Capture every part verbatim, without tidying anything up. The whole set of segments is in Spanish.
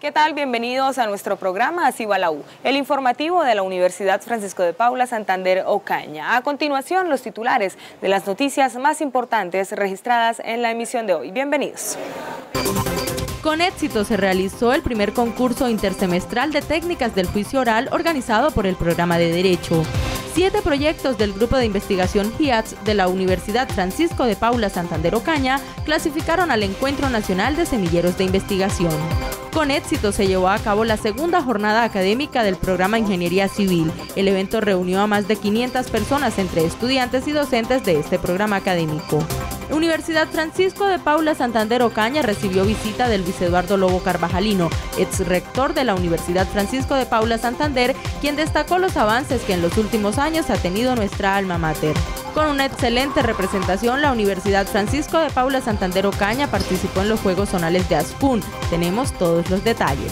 ¿Qué tal? Bienvenidos a nuestro programa Así va la U, el informativo de la Universidad Francisco de Paula Santander Ocaña. A continuación, los titulares de las noticias más importantes registradas en la emisión de hoy. Bienvenidos. Con éxito se realizó el primer concurso intersemestral de técnicas del juicio oral organizado por el Programa de Derecho. Siete proyectos del Grupo de Investigación G I A T S de la Universidad Francisco de Paula Santander Ocaña clasificaron al Encuentro Nacional de Semilleros de Investigación. Con éxito se llevó a cabo la segunda jornada académica del programa Ingeniería Civil. El evento reunió a más de quinientas personas entre estudiantes y docentes de este programa académico. Universidad Francisco de Paula Santander Ocaña recibió visita del Luis Eduardo Lobo Carvajalino, ex rector de la Universidad Francisco de Paula Santander, quien destacó los avances que en los últimos años ha tenido nuestra alma mater. Con una excelente representación, la Universidad Francisco de Paula Santander Ocaña participó en los Juegos Zonales de ASCUN. Tenemos todos los detalles.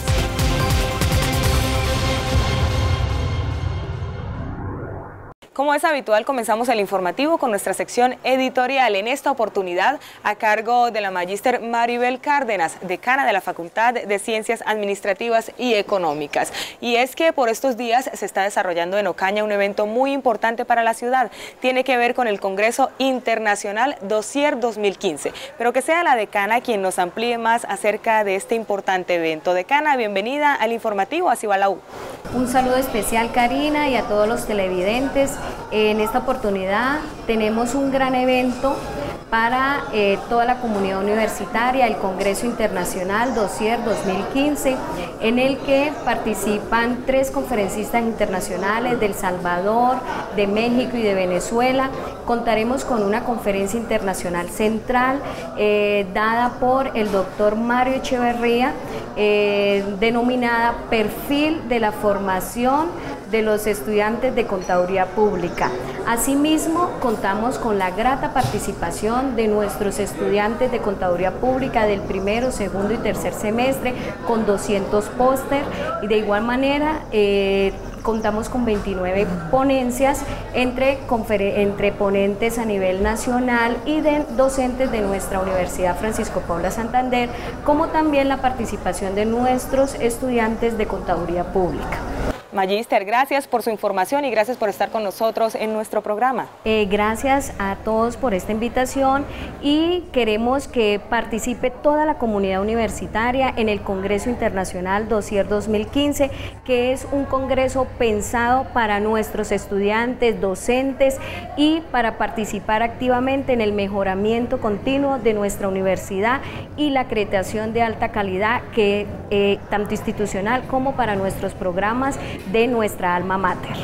Como es habitual, comenzamos el informativo con nuestra sección editorial, en esta oportunidad a cargo de la magíster Maribel Cárdenas, decana de la Facultad de Ciencias Administrativas y Económicas. Y es que por estos días se está desarrollando en Ocaña un evento muy importante para la ciudad. Tiene que ver con el Congreso Internacional Dossier dos mil quince. Pero que sea la decana quien nos amplíe más acerca de este importante evento. Decana, bienvenida al informativo Así va la U. Un saludo especial, Karina, y a todos los televidentes. En esta oportunidad tenemos un gran evento para eh, toda la comunidad universitaria, el Congreso Internacional Dossier dos mil quince, en el que participan tres conferencistas internacionales de El Salvador, de México y de Venezuela. Contaremos con una conferencia internacional central eh, dada por el doctor Mario Echeverría, eh, denominada Perfil de la Formación de los Estudiantes de Contaduría Pública. Asimismo, contamos con la grata participación de nuestros estudiantes de Contaduría Pública del primero, segundo y tercer semestre con doscientos póster, y de igual manera eh, contamos con veintinueve ponencias entre, entre ponentes a nivel nacional y de docentes de nuestra Universidad Francisco Paula Santander, como también la participación de nuestros estudiantes de Contaduría Pública. Magíster, gracias por su información y gracias por estar con nosotros en nuestro programa. Eh, gracias a todos por esta invitación y queremos que participe toda la comunidad universitaria en el Congreso Internacional Dossier dos mil quince, que es un congreso pensado para nuestros estudiantes, docentes y para participar activamente en el mejoramiento continuo de nuestra universidad y la acreditación de alta calidad, que eh, tanto institucional como para nuestros programas de nuestra alma mater.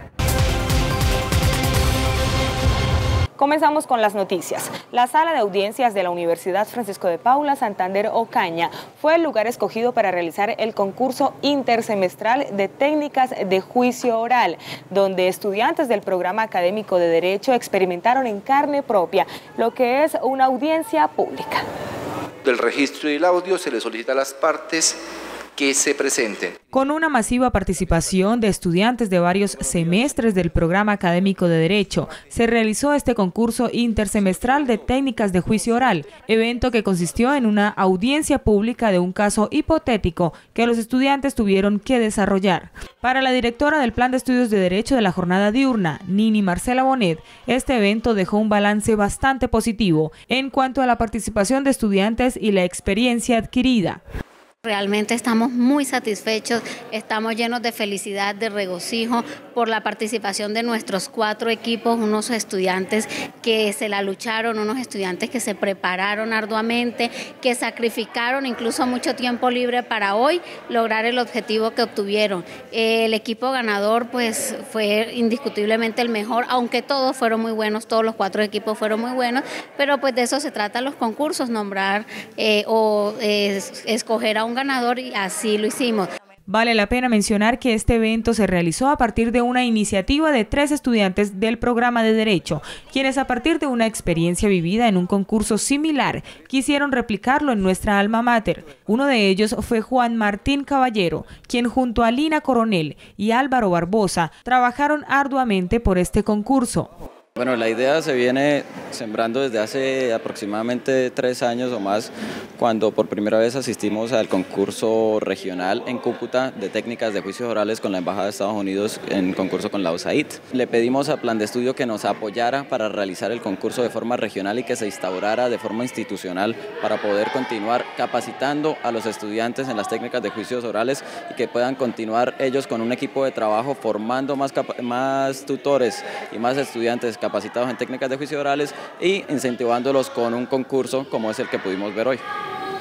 Comenzamos con las noticias. La sala de audiencias de la Universidad Francisco de Paula Santander Ocaña fue el lugar escogido para realizar el concurso intersemestral de técnicas de juicio oral, donde estudiantes del programa académico de Derecho experimentaron en carne propia lo que es una audiencia pública. Del registro y el audio se le solicita a las partes que se presenten. Con una masiva participación de estudiantes de varios semestres del programa académico de Derecho, se realizó este concurso intersemestral de técnicas de juicio oral, evento que consistió en una audiencia pública de un caso hipotético que los estudiantes tuvieron que desarrollar. Para la directora del Plan de Estudios de Derecho de la jornada diurna, Nini Marcela Bonet, este evento dejó un balance bastante positivo en cuanto a la participación de estudiantes y la experiencia adquirida. Realmente estamos muy satisfechos, estamos llenos de felicidad, de regocijo por la participación de nuestros cuatro equipos, unos estudiantes que se la lucharon, unos estudiantes que se prepararon arduamente, que sacrificaron incluso mucho tiempo libre para hoy lograr el objetivo que obtuvieron. El equipo ganador pues fue indiscutiblemente el mejor, aunque todos fueron muy buenos, todos los cuatro equipos fueron muy buenos, pero pues de eso se trata los concursos, nombrar eh, o eh, escoger a un ganador, y así lo hicimos. Vale la pena mencionar que este evento se realizó a partir de una iniciativa de tres estudiantes del programa de Derecho, quienes a partir de una experiencia vivida en un concurso similar quisieron replicarlo en nuestra alma mater. Uno de ellos fue Juan Martín Caballero, quien junto a Lina Coronel y Álvaro Barbosa trabajaron arduamente por este concurso. Bueno, la idea se viene sembrando desde hace aproximadamente tres años o más, cuando por primera vez asistimos al concurso regional en Cúcuta de técnicas de juicios orales con la Embajada de Estados Unidos en concurso con la U S A I D. Le pedimos a Plan de Estudio que nos apoyara para realizar el concurso de forma regional y que se instaurara de forma institucional para poder continuar capacitando a los estudiantes en las técnicas de juicios orales y que puedan continuar ellos con un equipo de trabajo formando más, más tutores y más estudiantes capacitados en técnicas de juicios orales y incentivándolos con un concurso como es el que pudimos ver hoy.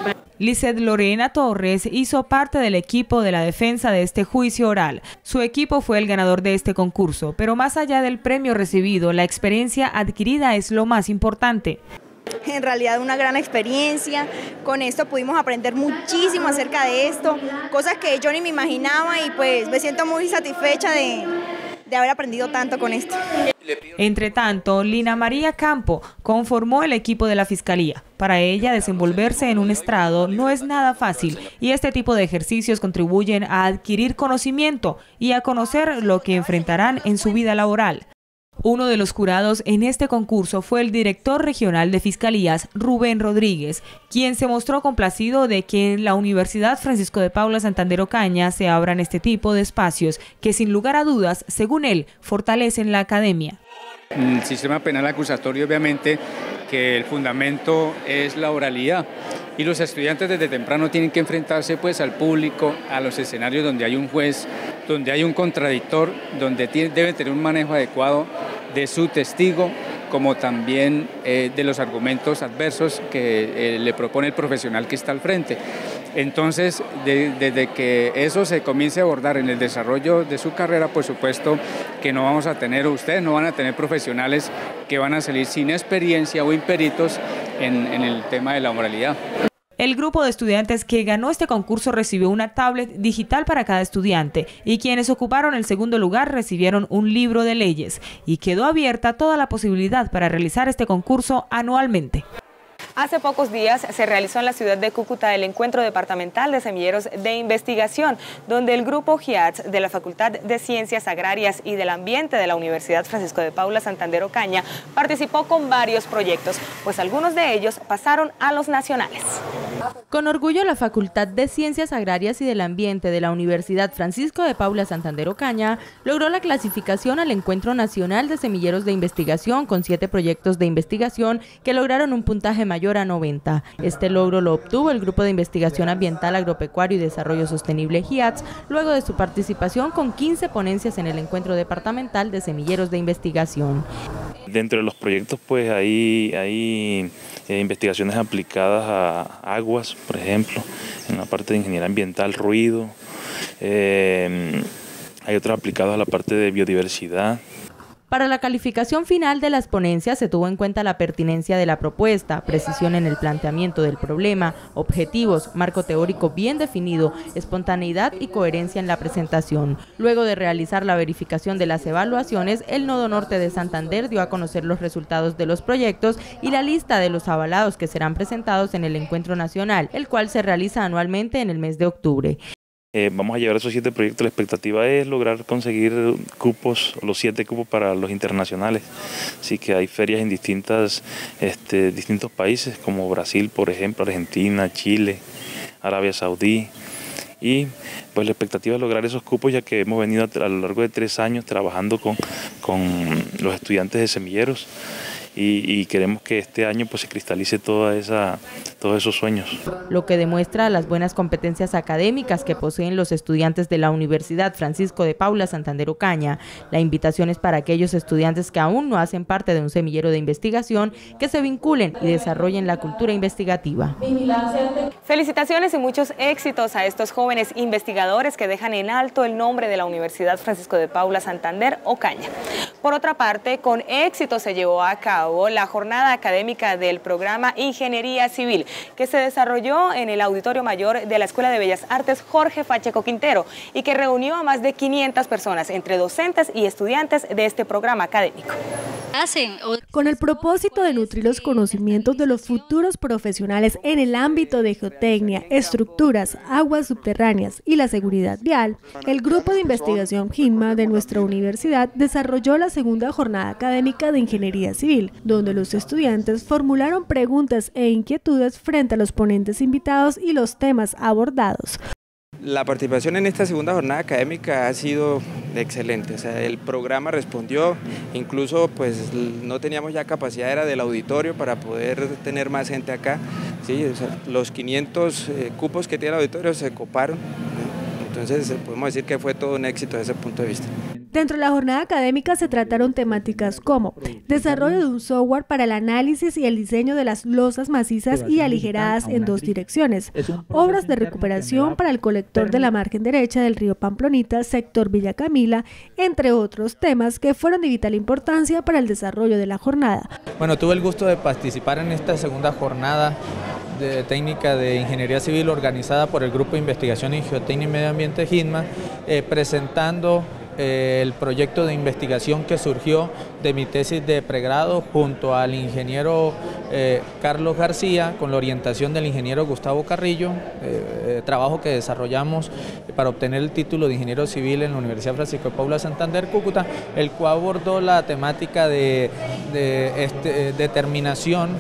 Lizeth Lorena Torres hizo parte del equipo de la defensa de este juicio oral. Su equipo fue el ganador de este concurso, pero más allá del premio recibido, la experiencia adquirida es lo más importante. En realidad una gran experiencia, con esto pudimos aprender muchísimo acerca de esto, cosas que yo ni me imaginaba y pues me siento muy satisfecha de, de haber aprendido tanto con esto. Entre tanto, Lina María Campo conformó el equipo de la Fiscalía. Para ella, desenvolverse en un estrado no es nada fácil y este tipo de ejercicios contribuyen a adquirir conocimiento y a conocer lo que enfrentarán en su vida laboral. Uno de los jurados en este concurso fue el director regional de Fiscalías, Rubén Rodríguez, quien se mostró complacido de que en la Universidad Francisco de Paula Santander Ocaña se abran este tipo de espacios que sin lugar a dudas, según él, fortalecen la academia. El sistema penal acusatorio, obviamente, que el fundamento es la oralidad y los estudiantes desde temprano tienen que enfrentarse pues al público, a los escenarios donde hay un juez, donde hay un contradictor, donde tiene, debe tener un manejo adecuado de su testigo, como también eh, de los argumentos adversos que eh, le propone el profesional que está al frente. Entonces, de, desde que eso se comience a abordar en el desarrollo de su carrera, por supuesto que no vamos a tener, ustedes no van a tener profesionales que van a salir sin experiencia o imperitos en, en el tema de la moralidad. El grupo de estudiantes que ganó este concurso recibió una tablet digital para cada estudiante y quienes ocuparon el segundo lugar recibieron un libro de leyes y quedó abierta toda la posibilidad para realizar este concurso anualmente. Hace pocos días se realizó en la ciudad de Cúcuta el encuentro departamental de semilleros de investigación, donde el grupo G I A T S de la Facultad de Ciencias Agrarias y del Ambiente de la Universidad Francisco de Paula Santander Ocaña participó con varios proyectos, pues algunos de ellos pasaron a los nacionales. Con orgullo, la Facultad de Ciencias Agrarias y del Ambiente de la Universidad Francisco de Paula Santander Ocaña logró la clasificación al Encuentro Nacional de Semilleros de Investigación con siete proyectos de investigación que lograron un puntaje mayor a noventa. Este logro lo obtuvo el Grupo de Investigación Ambiental, Agropecuario y Desarrollo Sostenible G I A T S, luego de su participación con quince ponencias en el Encuentro Departamental de Semilleros de Investigación. Dentro de los proyectos pues hay, hay eh, investigaciones aplicadas a aguas, por ejemplo, en la parte de ingeniería ambiental, ruido, eh, hay otros aplicados a la parte de biodiversidad. Para la calificación final de las ponencias se tuvo en cuenta la pertinencia de la propuesta, precisión en el planteamiento del problema, objetivos, marco teórico bien definido, espontaneidad y coherencia en la presentación. Luego de realizar la verificación de las evaluaciones, el Nodo Norte de Santander dio a conocer los resultados de los proyectos y la lista de los avalados que serán presentados en el Encuentro Nacional, el cual se realiza anualmente en el mes de octubre. Eh, vamos a llevar esos siete proyectos. La expectativa es lograr conseguir cupos, los siete cupos para los internacionales. Así que hay ferias en distintas, este, distintos países, como Brasil, por ejemplo, Argentina, Chile, Arabia Saudí. Y pues la expectativa es lograr esos cupos, ya que hemos venido a, a lo largo de tres años trabajando con, con los estudiantes de semilleros. Y, y queremos que este año pues se cristalice toda esa, todos esos sueños. Lo que demuestra las buenas competencias académicas que poseen los estudiantes de la Universidad Francisco de Paula Santander Ocaña. La invitación es para aquellos estudiantes que aún no hacen parte de un semillero de investigación que se vinculen y desarrollen la cultura investigativa. Felicitaciones y muchos éxitos a estos jóvenes investigadores que dejan en alto el nombre de la Universidad Francisco de Paula Santander Ocaña. Por otra parte, con éxito se llevó a cabo la jornada académica del programa Ingeniería Civil, que se desarrolló en el Auditorio Mayor de la Escuela de Bellas Artes Jorge Pacheco Quintero y que reunió a más de quinientas personas, entre docentes y estudiantes de este programa académico. Con el propósito de nutrir los conocimientos de los futuros profesionales en el ámbito de geotecnia, estructuras, aguas subterráneas y la seguridad vial, el Grupo de Investigación G I N M A de nuestra universidad desarrolló las la segunda jornada académica de Ingeniería Civil, donde los estudiantes formularon preguntas e inquietudes frente a los ponentes invitados y los temas abordados. La participación en esta segunda jornada académica ha sido excelente, o sea, el programa respondió, incluso pues no teníamos ya capacidad era del auditorio para poder tener más gente acá, sí, o sea, los quinientos eh, cupos que tiene el auditorio se coparon, ¿no? Entonces podemos decir que fue todo un éxito desde ese punto de vista. Dentro de la jornada académica se trataron temáticas como desarrollo de un software para el análisis y el diseño de las losas macizas y aligeradas en dos direcciones, obras de recuperación para el colector de la margen derecha del río Pamplonita, sector Villa Camila, entre otros temas que fueron de vital importancia para el desarrollo de la jornada. Bueno, tuve el gusto de participar en esta segunda jornada de técnica de Ingeniería Civil organizada por el Grupo de Investigación en Geotecnia y Medio Ambiente GINMA, eh, presentando el proyecto de investigación que surgió de mi tesis de pregrado junto al ingeniero eh, Carlos García con la orientación del ingeniero Gustavo Carrillo, eh, trabajo que desarrollamos para obtener el título de ingeniero civil en la Universidad Francisco de Paula Santander, Cúcuta, el cual abordó la temática de, de este, determinación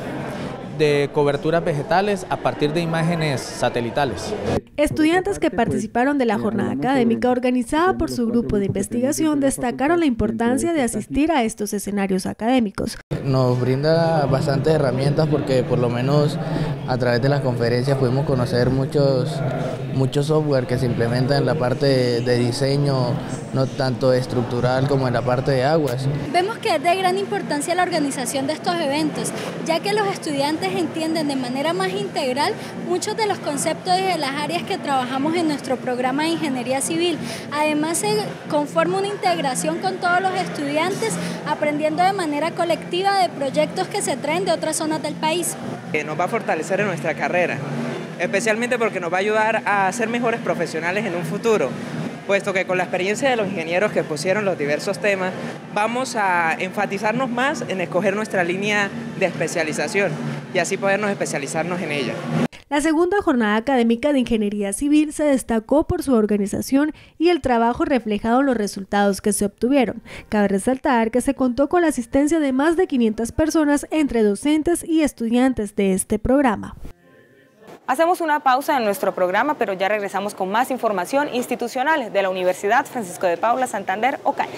de coberturas vegetales a partir de imágenes satelitales. Estudiantes que participaron de la jornada académica organizada por su grupo de investigación destacaron la importancia de asistir a estos escenarios académicos. Nos brinda bastantes herramientas porque por lo menos a través de las conferencias pudimos conocer muchos, muchos software que se implementan en la parte de, de diseño, no tanto estructural como en la parte de aguas. Vemos que es de gran importancia la organización de estos eventos, ya que los estudiantes entienden de manera más integral muchos de los conceptos y de las áreas que trabajamos en nuestro programa de Ingeniería Civil. Además se conforma una integración con todos los estudiantes, aprendiendo de manera colectiva de proyectos que se traen de otras zonas del país. Nos va a fortalecer en nuestra carrera, especialmente porque nos va a ayudar a ser mejores profesionales en un futuro, puesto que con la experiencia de los ingenieros que pusieron los diversos temas, vamos a enfatizarnos más en escoger nuestra línea de especialización y así podernos especializarnos en ella. La segunda jornada académica de Ingeniería Civil se destacó por su organización y el trabajo reflejado en los resultados que se obtuvieron. Cabe resaltar que se contó con la asistencia de más de quinientas personas entre docentes y estudiantes de este programa. Hacemos una pausa en nuestro programa, pero ya regresamos con más información institucional de la Universidad Francisco de Paula Santander Ocaña.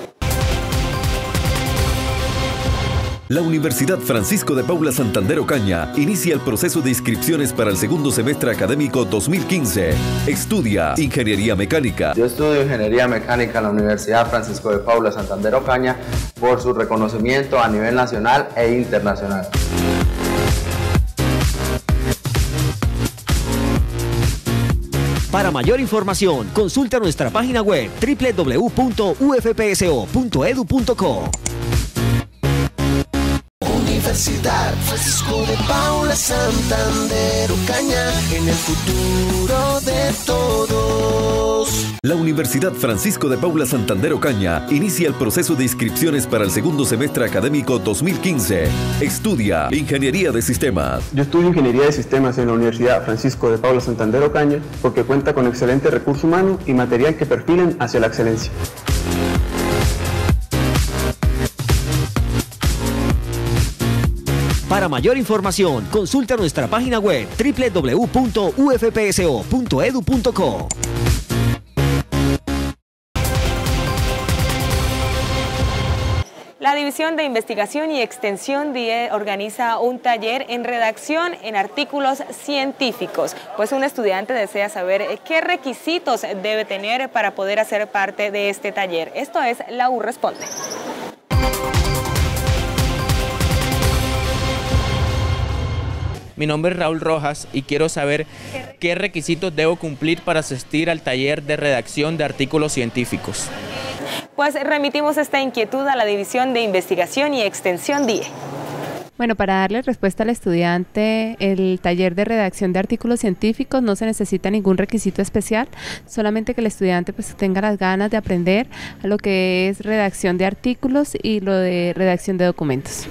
La Universidad Francisco de Paula Santander Ocaña inicia el proceso de inscripciones para el segundo semestre académico dos mil quince. Estudia Ingeniería Mecánica. Yo estudio Ingeniería Mecánica en la Universidad Francisco de Paula Santander Ocaña por su reconocimiento a nivel nacional e internacional. Para mayor información, consulta nuestra página web doble u doble u doble u punto u f p s o punto e d u punto co. Universidad Francisco de Paula Santander Ocaña, en el futuro de todos. La Universidad Francisco de Paula Santander Ocaña inicia el proceso de inscripciones para el segundo semestre académico dos mil quince. Estudia Ingeniería de Sistemas. Yo estudio Ingeniería de Sistemas en la Universidad Francisco de Paula Santander Ocaña porque cuenta con excelente recurso humano y material que perfilen hacia la excelencia. Para mayor información, consulta nuestra página web doble u doble u doble u punto u f p s o punto e d u punto co. La División de Investigación y Extensión D I E organiza un taller en redacción en artículos científicos, pues un estudiante desea saber qué requisitos debe tener para poder hacer parte de este taller. Esto es La U Responde. Mi nombre es Raúl Rojas y quiero saber qué requisitos debo cumplir para asistir al taller de redacción de artículos científicos. Pues remitimos esta inquietud a la División de Investigación y Extensión D I E. Bueno, para darle respuesta al estudiante, el taller de redacción de artículos científicos no se necesita ningún requisito especial, solamente que el estudiante pues tenga las ganas de aprender a lo que es redacción de artículos y lo de redacción de documentos.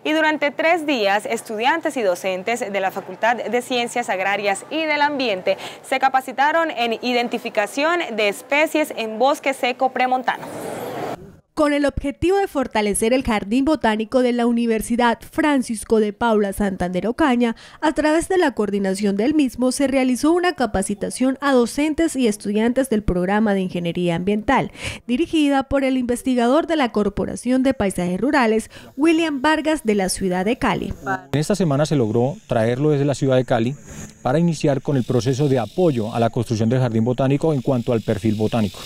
Y durante tres días, estudiantes y docentes de la Facultad de Ciencias Agrarias y del Ambiente se capacitaron en identificación de especies en bosque seco premontano. Con el objetivo de fortalecer el Jardín Botánico de la Universidad Francisco de Paula Santander Ocaña, a través de la coordinación del mismo se realizó una capacitación a docentes y estudiantes del programa de Ingeniería Ambiental, dirigida por el investigador de la Corporación de Paisajes Rurales, William Vargas, de la ciudad de Cali. En esta semana se logró traerlo desde la ciudad de Cali para iniciar con el proceso de apoyo a la construcción del Jardín Botánico en cuanto al perfil botánico.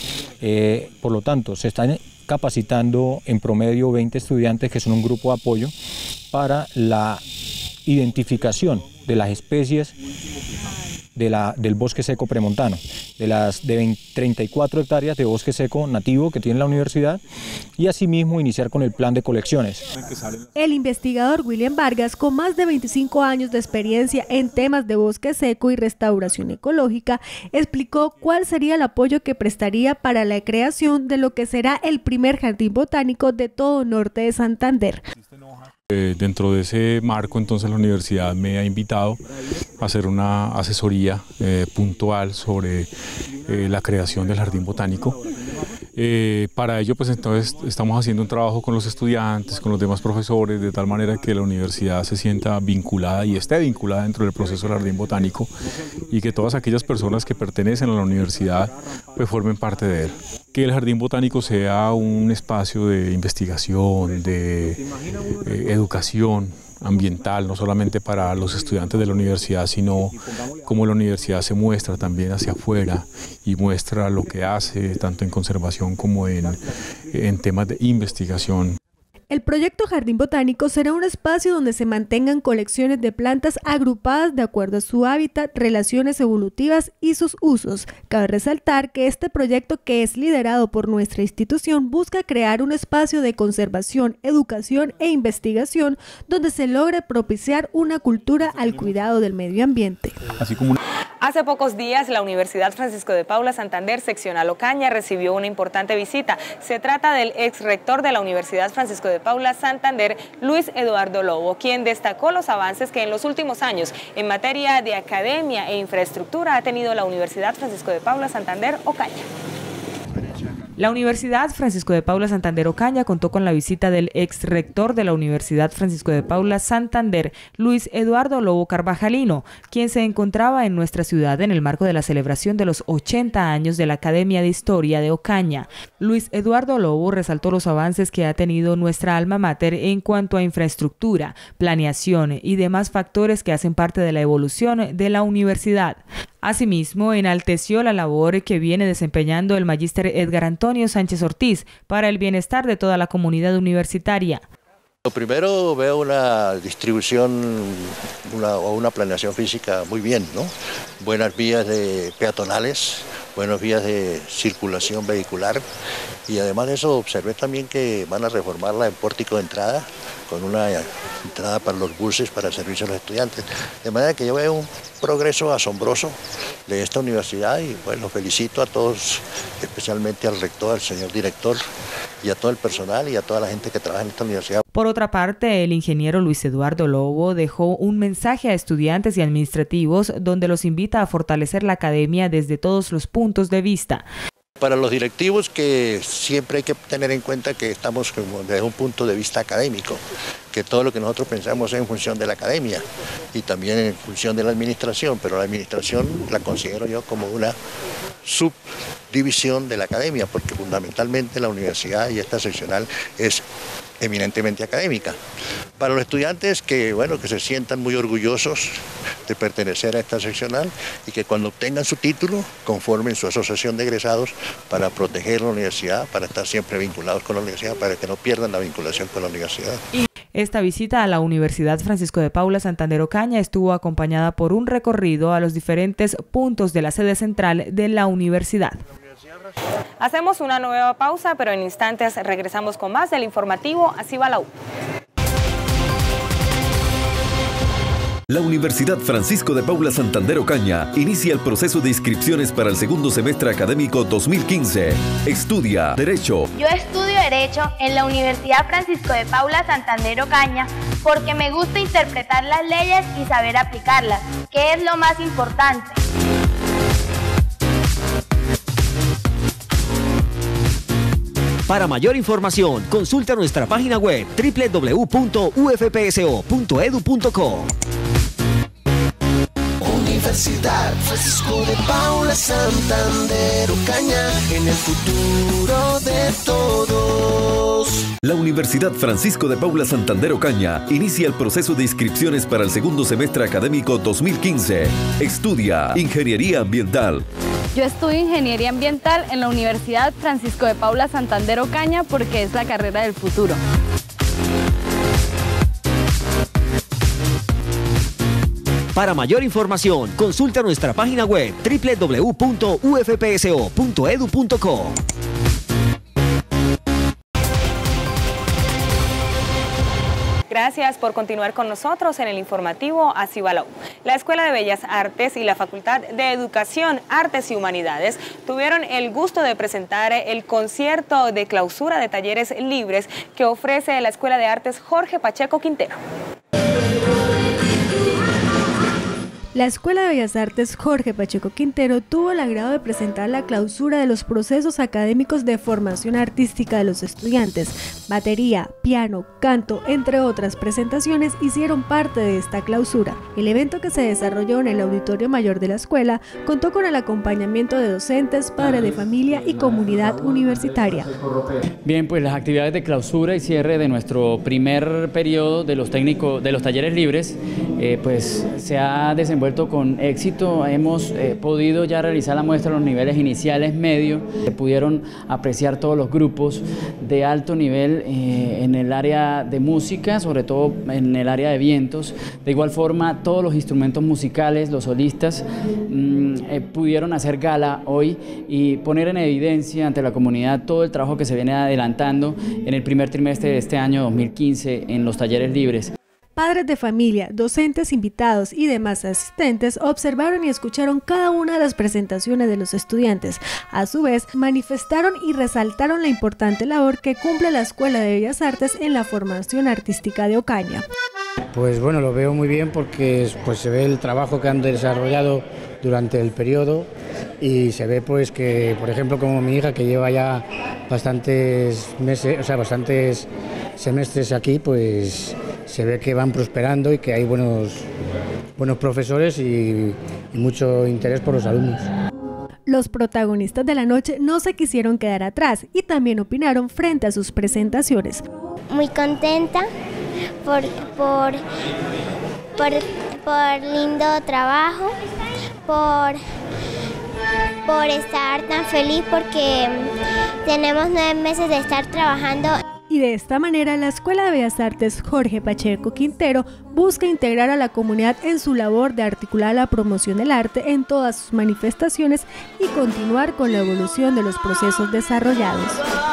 Eh, por lo tanto, se están capacitando en promedio veinte estudiantes, que son un grupo de apoyo para la identificación de las especies de la, del bosque seco premontano, de las de veinte, treinta y cuatro hectáreas de bosque seco nativo que tiene la universidad, y asimismo iniciar con el plan de colecciones. El investigador William Vargas, con más de veinticinco años de experiencia en temas de bosque seco y restauración ecológica, explicó cuál sería el apoyo que prestaría para la creación de lo que será el primer jardín botánico de todo norte de Santander. Eh, dentro de ese marco, entonces, la universidad me ha invitado a hacer una asesoría eh, puntual sobre eh, la creación del jardín botánico. Eh, para ello, pues entonces estamos haciendo un trabajo con los estudiantes, con los demás profesores, de tal manera que la universidad se sienta vinculada y esté vinculada dentro del proceso del jardín botánico, y que todas aquellas personas que pertenecen a la universidad pues formen parte de él. Que el jardín botánico sea un espacio de investigación, de eh, educación ambiental, no solamente para los estudiantes de la universidad, sino como la universidad se muestra también hacia afuera y muestra lo que hace tanto en conservación como en, en temas de investigación. El proyecto Jardín Botánico será un espacio donde se mantengan colecciones de plantas agrupadas de acuerdo a su hábitat, relaciones evolutivas y sus usos. Cabe resaltar que este proyecto, que es liderado por nuestra institución, busca crear un espacio de conservación, educación e investigación donde se logre propiciar una cultura al cuidado del medio ambiente. Así como una... Hace pocos días, la Universidad Francisco de Paula Santander, seccional Ocaña, recibió una importante visita. Se trata del ex rector de la Universidad Francisco de Paula Santander, Luis Eduardo Lobo, quien destacó los avances que en los últimos años en materia de academia e infraestructura ha tenido la Universidad Francisco de Paula Santander Ocaña. La Universidad Francisco de Paula Santander Ocaña contó con la visita del ex rector de la Universidad Francisco de Paula Santander, Luis Eduardo Lobo Carvajalino, quien se encontraba en nuestra ciudad en el marco de la celebración de los ochenta años de la Academia de Historia de Ocaña. Luis Eduardo Lobo resaltó los avances que ha tenido nuestra alma mater en cuanto a infraestructura, planeación y demás factores que hacen parte de la evolución de la universidad. Asimismo, enalteció la labor que viene desempeñando el magíster Edgar Antonio Sánchez Ortiz para el bienestar de toda la comunidad universitaria. Lo primero, veo una distribución una, o una planeación física muy bien, ¿no? Buenas vías de peatonales, buenas vías de circulación vehicular, y además de eso observé también que van a reformarla en pórtico de entrada, con una entrada para los buses para el servicio a los estudiantes. De manera que yo veo un progreso asombroso de esta universidad, y bueno, los felicito a todos, especialmente al rector, al señor director, y a todo el personal y a toda la gente que trabaja en esta universidad. Por otra parte, el ingeniero Luis Eduardo Lobo dejó un mensaje a estudiantes y administrativos donde los invita a fortalecer la academia desde todos los puntos de vista. Para los directivos, que siempre hay que tener en cuenta que estamos desde un punto de vista académico, que todo lo que nosotros pensamos es en función de la academia y también en función de la administración, pero la administración la considero yo como una subdivisión de la academia, porque fundamentalmente la universidad y esta seccional es eminentemente académica. Para los estudiantes, que bueno, que se sientan muy orgullosos de pertenecer a esta seccional, y que cuando obtengan su título conformen su asociación de egresados para proteger la universidad, para estar siempre vinculados con la universidad, para que no pierdan la vinculación con la universidad. Esta visita a la Universidad Francisco de Paula Santander Ocaña estuvo acompañada por un recorrido a los diferentes puntos de la sede central de la universidad. Hacemos una nueva pausa, pero en instantes regresamos con más del informativo. Así va la U. La Universidad Francisco de Paula Santander Ocaña inicia el proceso de inscripciones para el segundo semestre académico dos mil quince. Estudia Derecho. Yo estudio Derecho en la Universidad Francisco de Paula Santander Ocaña porque me gusta interpretar las leyes y saber aplicarlas, que es lo más importante. Para mayor información, consulta nuestra página web doble u doble u doble u punto u f p s o punto e d u punto co. Universidad Francisco de Paula Santander Ocaña, en el futuro de todos. La Universidad Francisco de Paula Santander Ocaña inicia el proceso de inscripciones para el segundo semestre académico dos mil quince. Estudia Ingeniería Ambiental. Yo estudio Ingeniería Ambiental en la Universidad Francisco de Paula Santander Ocaña porque es la carrera del futuro. Para mayor información, consulta nuestra página web doble u doble u doble u punto u f p s o punto e d u punto co. Gracias por continuar con nosotros en el informativo Acibala U. La Escuela de Bellas Artes y la Facultad de Educación, Artes y Humanidades tuvieron el gusto de presentar el concierto de clausura de talleres libres que ofrece la Escuela de Artes Jorge Pacheco Quintero. La Escuela de Bellas Artes Jorge Pacheco Quintero tuvo el agrado de presentar la clausura de los procesos académicos de formación artística de los estudiantes. Batería, piano, canto, entre otras presentaciones hicieron parte de esta clausura. El evento, que se desarrolló en el Auditorio Mayor de la escuela, contó con el acompañamiento de docentes, padres de familia y comunidad universitaria. Bien, pues las actividades de clausura y cierre de nuestro primer periodo de los técnicos de los talleres libres, eh, pues se ha desenvuelto con éxito. Hemos eh, podido ya realizar la muestra en los niveles iniciales, medio. Se pudieron apreciar todos los grupos de alto nivel eh, en el área de música, sobre todo en el área de vientos. De igual forma, todos los instrumentos musicales, los solistas, mmm, eh, pudieron hacer gala hoy y poner en evidencia ante la comunidad todo el trabajo que se viene adelantando en el primer trimestre de este año dos mil quince en los talleres libres. Padres de familia, docentes invitados y demás asistentes observaron y escucharon cada una de las presentaciones de los estudiantes. A su vez, manifestaron y resaltaron la importante labor que cumple la Escuela de Bellas Artes en la formación artística de Ocaña. Pues bueno, lo veo muy bien porque pues se ve el trabajo que han desarrollado durante el periodo y se ve pues que, por ejemplo, como mi hija, que lleva ya bastantes meses, o sea, bastantes semestres aquí, pues se ve que van prosperando y que hay buenos, buenos profesores y, y mucho interés por los alumnos. Los protagonistas de la noche no se quisieron quedar atrás y también opinaron frente a sus presentaciones. Muy contenta por, por, por, por lindo trabajo, por, por estar tan feliz porque tenemos nueve meses de estar trabajando. Y de esta manera, la Escuela de Bellas Artes Jorge Pacheco Quintero busca integrar a la comunidad en su labor de articular la promoción del arte en todas sus manifestaciones y continuar con la evolución de los procesos desarrollados.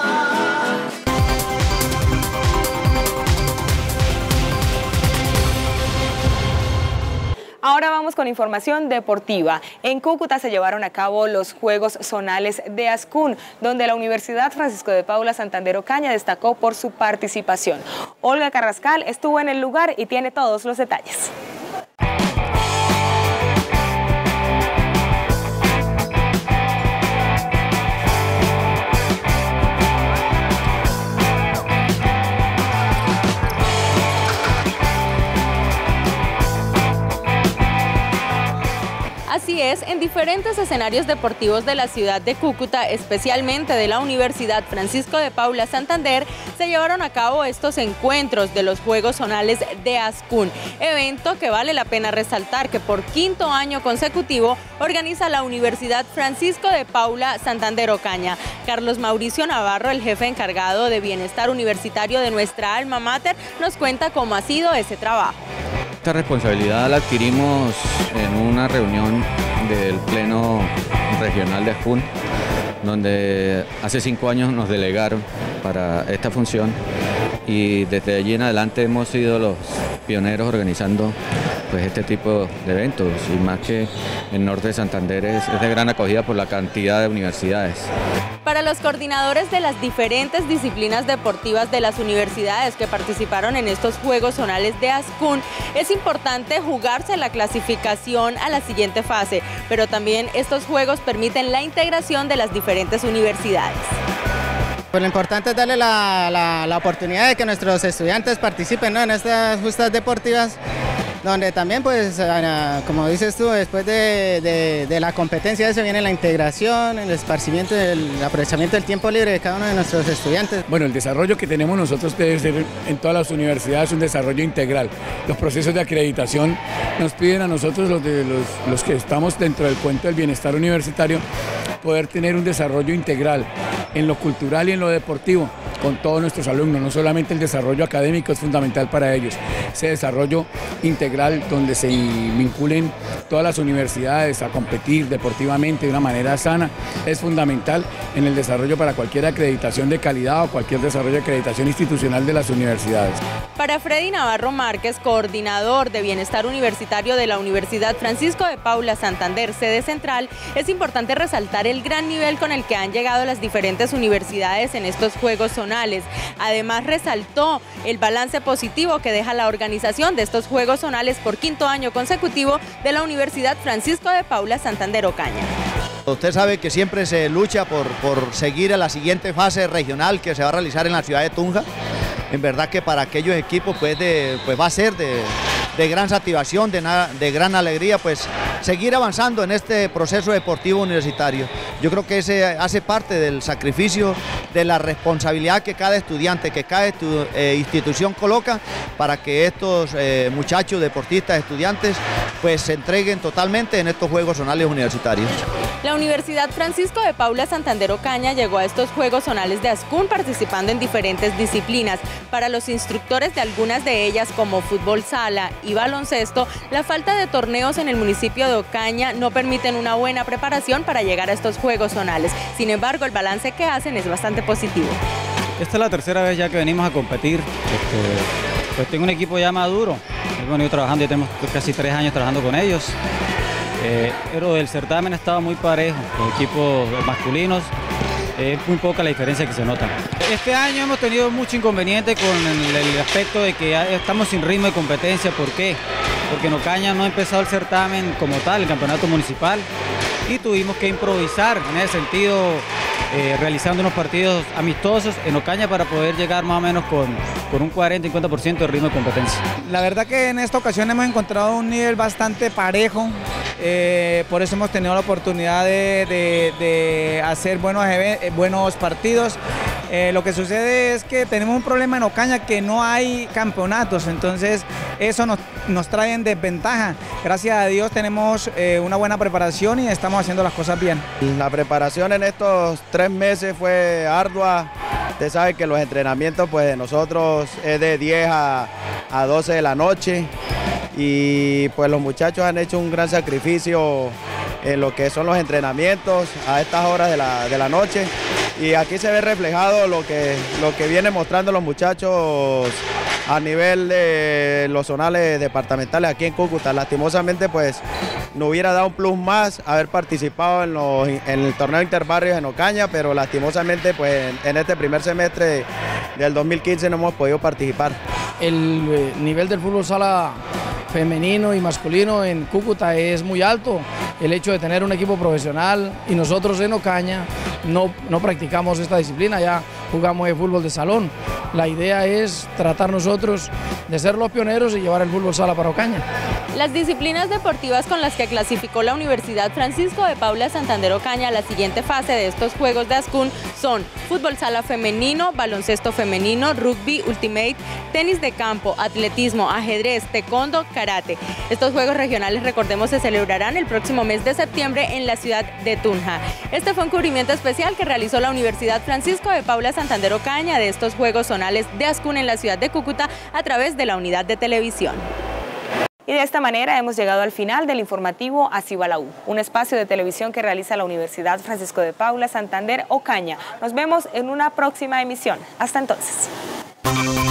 Ahora vamos con información deportiva. En Cúcuta se llevaron a cabo los Juegos Zonales de Ascún, donde la Universidad Francisco de Paula Santander Ocaña destacó por su participación. Olga Carrascal estuvo en el lugar y tiene todos los detalles. Así es, en diferentes escenarios deportivos de la ciudad de Cúcuta, especialmente de la Universidad Francisco de Paula Santander, se llevaron a cabo estos encuentros de los Juegos Zonales de Ascún, evento que vale la pena resaltar que por quinto año consecutivo organiza la Universidad Francisco de Paula Santander Ocaña. Carlos Mauricio Navarro, el jefe encargado de bienestar universitario de nuestra alma mater, nos cuenta cómo ha sido ese trabajo. Esta responsabilidad la adquirimos en una reunión del Pleno Regional de Ascún, donde hace cinco años nos delegaron para esta función y desde allí en adelante hemos sido los pioneros organizando pues este tipo de eventos, y más que el norte de Santander es, es de gran acogida por la cantidad de universidades. Para los coordinadores de las diferentes disciplinas deportivas de las universidades que participaron en estos Juegos Zonales de Ascún, es importante jugarse la clasificación a la siguiente fase, pero también estos Juegos permiten la integración de las diferentes universidades. Pues lo importante es darle la, la, la oportunidad de que nuestros estudiantes participen, ¿no?, en estas justas deportivas, donde también, pues, como dices tú, después de, de, de la competencia, eso viene la integración, el esparcimiento, el aprovechamiento del tiempo libre de cada uno de nuestros estudiantes. Bueno, el desarrollo que tenemos nosotros debe ser en todas las universidades un desarrollo integral. Los procesos de acreditación nos piden a nosotros, los, de, los, los que estamos dentro del cuento del bienestar universitario, poder tener un desarrollo integral en lo cultural y en lo deportivo con todos nuestros alumnos. No solamente el desarrollo académico es fundamental para ellos, ese desarrollo integral donde se vinculen todas las universidades a competir deportivamente de una manera sana es fundamental en el desarrollo para cualquier acreditación de calidad o cualquier desarrollo de acreditación institucional de las universidades. Para Freddy Navarro Márquez, coordinador de Bienestar Universitario de la Universidad Francisco de Paula Santander, sede central, es importante resaltar el gran nivel con el que han llegado las diferentes universidades en estos Juegos Zonales. Además, resaltó el balance positivo que deja la organización de estos Juegos Zonales por quinto año consecutivo de la Universidad Francisco de Paula Santander Ocaña. Usted sabe que siempre se lucha por, por seguir a la siguiente fase regional que se va a realizar en la ciudad de Tunja. En verdad que para aquellos equipos pues, de, pues va a ser de, de gran satisfacción, de, na, de gran alegría, pues seguir avanzando en este proceso deportivo universitario. Yo creo que ese hace parte del sacrificio, de la responsabilidad que cada estudiante, que cada estu, eh, institución coloca para que estos eh, muchachos, deportistas, estudiantes, pues se entreguen totalmente en estos Juegos Zonales universitarios. La Universidad Francisco de Paula Santander Ocaña llegó a estos Juegos Zonales de Ascún participando en diferentes disciplinas. Para los instructores de algunas de ellas, como fútbol sala y baloncesto, la falta de torneos en el municipio de Ocaña no permiten una buena preparación para llegar a estos Juegos Zonales. Sin embargo, el balance que hacen es bastante positivo. Esta es la tercera vez ya que venimos a competir. Este, pues tengo un equipo ya maduro. Hemos venido trabajando, ya tenemos casi tres años trabajando con ellos. Eh, pero el certamen ha estado muy parejo, los equipos masculinos, es eh, muy poca la diferencia que se nota. Este año hemos tenido mucho inconveniente con el, el aspecto de que ya estamos sin ritmo de competencia. ¿Por qué? Porque en Ocaña no ha empezado el certamen como tal, el campeonato municipal, y tuvimos que improvisar en ese sentido, eh, realizando unos partidos amistosos en Ocaña para poder llegar más o menos con, con un cuarenta a cincuenta por ciento de ritmo de competencia. La verdad que en esta ocasión hemos encontrado un nivel bastante parejo. Eh, por eso hemos tenido la oportunidad de, de, de hacer buenos, buenos partidos. Eh, lo que sucede es que tenemos un problema en Ocaña, que no hay campeonatos, entonces eso nos, nos trae en desventaja. Gracias a Dios tenemos eh, una buena preparación y estamos haciendo las cosas bien. La preparación en estos tres meses fue ardua. Usted sabe que los entrenamientos pues, de nosotros es de diez a doce de la noche. Y pues los muchachos han hecho un gran sacrificio en lo que son los entrenamientos a estas horas de la, de la noche, y aquí se ve reflejado lo que, lo que vienen mostrando los muchachos a nivel de los zonales departamentales aquí en Cúcuta. Lastimosamente pues no hubiera dado un plus más haber participado en, los, en el torneo interbarrios en Ocaña, pero lastimosamente pues en este primer semestre del dos mil quince no hemos podido participar. El nivel del fútbol sala femenino y masculino en Cúcuta es muy alto. El hecho de tener un equipo profesional, y nosotros en Ocaña no, no practicamos esta disciplina, ya jugamos el fútbol de salón. La idea es tratar nosotros de ser los pioneros y llevar el fútbol sala para Ocaña. Las disciplinas deportivas con las que clasificó la Universidad Francisco de Paula Santander Ocaña a la siguiente fase de estos Juegos de Ascún son fútbol sala femenino, baloncesto femenino, rugby, ultimate, tenis de campo, atletismo, ajedrez, taekwondo, karate. Estos Juegos regionales, recordemos, se celebrarán el próximo mes de septiembre en la ciudad de Tunja. Este fue un cubrimiento especial que realizó la Universidad Francisco de Paula Santander Ocaña de estos Juegos Zonales de Ascún en la ciudad de Cúcuta a través de la unidad de televisión. Y de esta manera hemos llegado al final del informativo Así va la U, un espacio de televisión que realiza la Universidad Francisco de Paula Santander Ocaña. Nos vemos en una próxima emisión. Hasta entonces.